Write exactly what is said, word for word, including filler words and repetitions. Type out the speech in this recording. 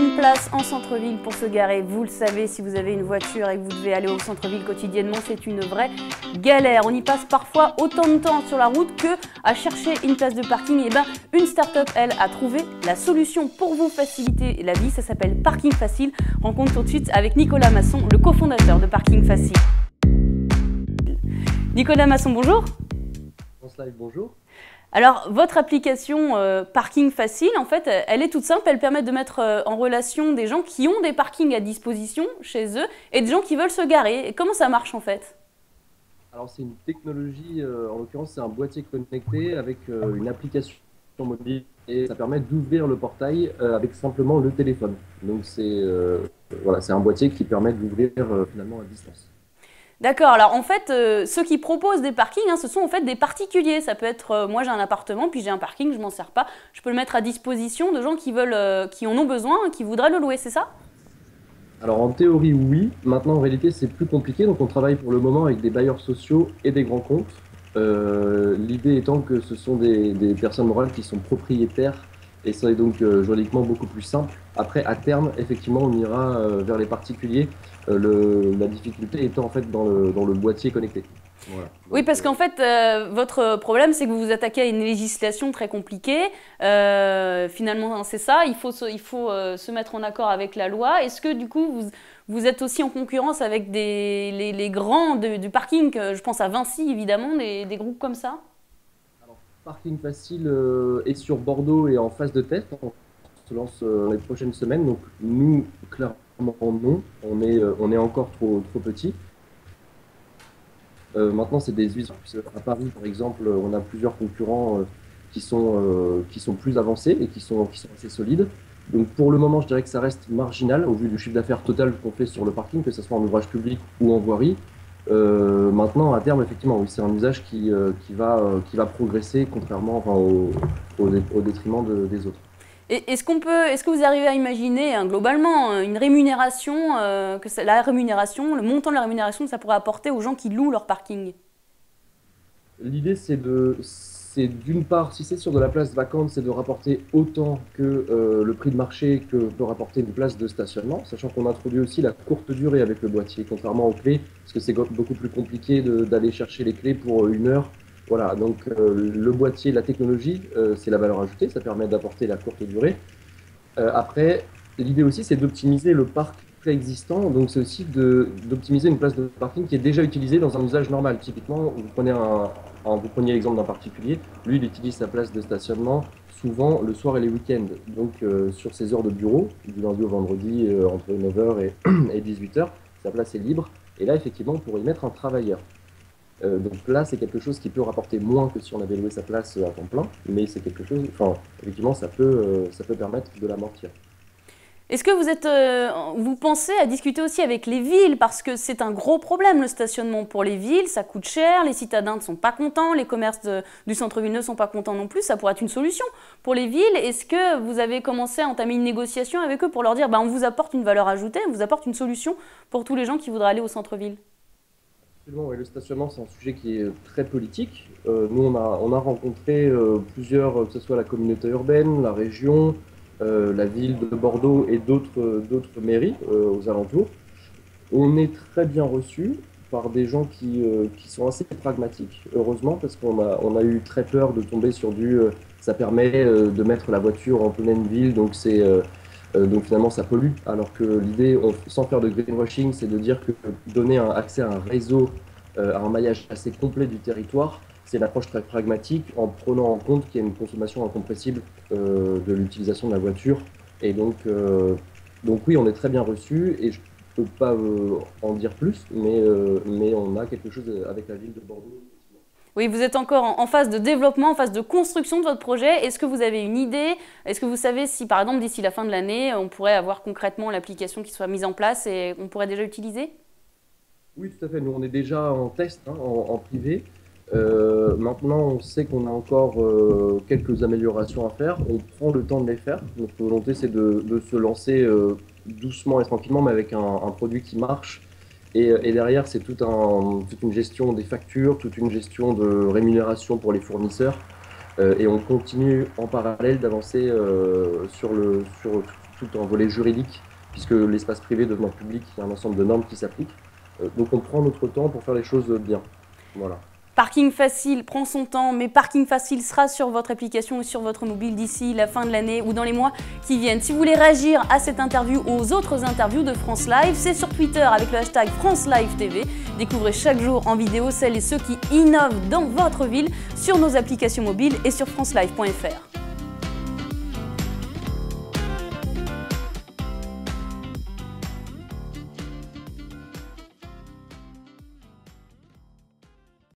une place en centre-ville pour se garer. Vous le savez, si vous avez une voiture et que vous devez aller au centre-ville quotidiennement, c'est une vraie galère. On y passe parfois autant de temps sur la route que à chercher une place de parking. Et ben, une start-up, elle, a trouvé la solution pour vous faciliter la vie. Ça s'appelle Parking Facile. Rencontre tout de suite avec Nicolas Masson, le cofondateur de Parking Facile. Nicolas Masson, bonjour. Bonjour. Alors, votre application euh, Parking Facile, en fait, elle est toute simple. Elle permet de mettre euh, en relation des gens qui ont des parkings à disposition chez eux et des gens qui veulent se garer. Et comment ça marche, en fait? Alors, c'est une technologie, euh, en l'occurrence, c'est un boîtier connecté avec euh, une application mobile et ça permet d'ouvrir le portail euh, avec simplement le téléphone. Donc, c'est euh, voilà, c'est un boîtier qui permet d'ouvrir euh, finalement à distance. D'accord, alors en fait, euh, ceux qui proposent des parkings, hein, ce sont en fait des particuliers. Ça peut être, euh, moi j'ai un appartement, puis j'ai un parking, je m'en sers pas. Je peux le mettre à disposition de gens qui veulent, euh, qui en ont besoin, qui voudraient le louer, c'est ça? Alors, en théorie, oui. Maintenant, en réalité, c'est plus compliqué. Donc, on travaille pour le moment avec des bailleurs sociaux et des grands comptes. Euh, l'idée étant que ce sont des, des personnes morales qui sont propriétaires et ça est donc euh, juridiquement beaucoup plus simple. Après, à terme, effectivement, on ira euh, vers les particuliers. Euh, le, la difficulté étant en fait dans le, dans le boîtier connecté. Voilà. Oui, parce qu'en fait, euh, votre problème, c'est que vous vous attaquez à une législation très compliquée. Euh, finalement, c'est ça, il faut, se, il faut euh, se mettre en accord avec la loi. Est-ce que du coup, vous, vous êtes aussi en concurrence avec des, les, les grands de, du parking, je pense à Vinci évidemment, des, des groupes comme ça? Alors, Parking Facile euh, est sur Bordeaux et en phase de test. On se lance euh, les prochaines semaines. Donc nous, clairement, non. On est, euh, on est encore trop, trop petit. Euh, maintenant, c'est des usines. À Paris, par exemple, on a plusieurs concurrents euh, qui, sont, euh, qui sont plus avancés et qui sont, qui sont assez solides. Donc, pour le moment, je dirais que ça reste marginal au vu du chiffre d'affaires total qu'on fait sur le parking, que ce soit en ouvrage public ou en voirie. Euh, maintenant, à terme, effectivement, oui, c'est un usage qui, euh, qui, va, euh, qui va progresser contrairement enfin, au, au, au détriment de, des autres. Est-ce qu'on peut, est-ce que vous arrivez à imaginer hein, globalement une rémunération, euh, que ça, la rémunération, le montant de la rémunération que ça pourrait apporter aux gens qui louent leur parking? L'idée, c'est de, c'est d'une part, si c'est sur de la place vacante, c'est de rapporter autant que euh, le prix de marché que peut rapporter une place de stationnement, sachant qu'on introduit aussi la courte durée avec le boîtier, contrairement aux clés, parce que c'est beaucoup plus compliqué d'aller chercher les clés pour une heure. Voilà, donc euh, le boîtier, la technologie, euh, c'est la valeur ajoutée, ça permet d'apporter la courte durée. Euh, après, l'idée aussi, c'est d'optimiser le parc préexistant, donc c'est aussi d'optimiser une place de parking qui est déjà utilisée dans un usage normal. Typiquement, vous prenez un, un, vous preniez l'exemple d'un particulier, lui, il utilise sa place de stationnement souvent le soir et les week-ends. Donc euh, sur ses heures de bureau, du lundi au vendredi, euh, entre neuf heures et, et dix-huit heures, sa place est libre. Et là, effectivement, on pourrait y mettre un travailleur. Euh, donc là, c'est quelque chose qui peut rapporter moins que si on avait loué sa place à temps plein, mais c'est quelque chose, enfin, effectivement, ça peut, euh, ça peut permettre de l'amortir. Est-ce que vous, êtes, euh, vous pensez à discuter aussi avec les villes? Parce que c'est un gros problème, le stationnement pour les villes, ça coûte cher, les citadins ne sont pas contents, les commerces de, du centre-ville ne sont pas contents non plus, ça pourrait être une solution pour les villes. Est-ce que vous avez commencé à entamer une négociation avec eux pour leur dire bah, on vous apporte une valeur ajoutée, on vous apporte une solution pour tous les gens qui voudraient aller au centre-ville? Absolument, oui, le stationnement, c'est un sujet qui est très politique. Euh, nous, on a, on a rencontré euh, plusieurs, que ce soit la communauté urbaine, la région, euh, la ville de Bordeaux et d'autres d'autres mairies euh, aux alentours. On est très bien reçus par des gens qui, euh, qui sont assez pragmatiques, heureusement, parce qu'on a, on a eu très peur de tomber sur du euh, ça permet euh, de mettre la voiture en pleine ville, donc c'est euh, Euh, donc finalement, ça pollue, alors que l'idée, sans faire de greenwashing, c'est de dire que donner un accès à un réseau, euh, à un maillage assez complet du territoire, c'est une approche très pragmatique en prenant en compte qu'il y a une consommation incompressible euh, de l'utilisation de la voiture. Et donc, euh, donc oui, on est très bien reçu et je ne peux pas euh, en dire plus, mais, euh, mais on a quelque chose avec la ville de Bordeaux. Oui, vous êtes encore en phase de développement, en phase de construction de votre projet. Est-ce que vous avez une idée? Est-ce que vous savez si, par exemple, d'ici la fin de l'année, on pourrait avoir concrètement l'application qui soit mise en place et on pourrait déjà l'utiliser? Oui, tout à fait. Nous, on est déjà en test, hein, en, en privé. Euh, maintenant, on sait qu'on a encore euh, quelques améliorations à faire. On prend le temps de les faire. Notre volonté, c'est de, de se lancer euh, doucement et tranquillement, mais avec un, un produit qui marche. Et, et derrière, c'est tout un, toute une gestion des factures, toute une gestion de rémunération pour les fournisseurs. Euh, et on continue en parallèle d'avancer euh, sur, le, sur tout un volet juridique, puisque l'espace privé devenant public, il y a un ensemble de normes qui s'appliquent. Euh, donc on prend notre temps pour faire les choses bien. Voilà. Parking Facile prend son temps, mais Parking Facile sera sur votre application ou sur votre mobile d'ici la fin de l'année ou dans les mois qui viennent. Si vous voulez réagir à cette interview ou aux autres interviews de France Live, c'est sur Twitter avec le hashtag France Live T V. Découvrez chaque jour en vidéo celles et ceux qui innovent dans votre ville sur nos applications mobiles et sur francelive point F R.